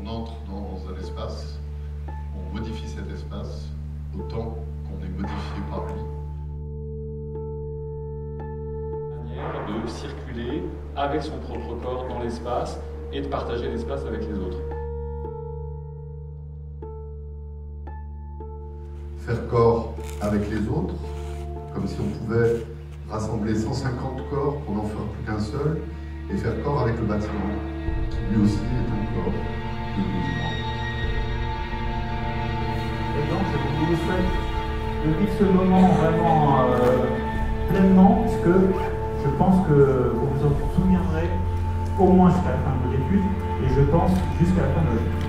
on entre dans un espace, on modifie cet espace autant qu'on est modifié par lui. Manière de circuler avec son propre corps dans l'espace et de partager l'espace avec les autres. Faire corps avec les autres, comme si on pouvait rassembler 150 corps pour n'en faire plus qu'un seul, et faire corps avec le bâtiment, qui lui aussi est un corps de mouvement. Et donc je vous souhaite de vivre ce moment vraiment pleinement, puisque je pense que vous vous en souviendrez au moins jusqu'à la fin de vos études, et je pense jusqu'à la fin de votre vie.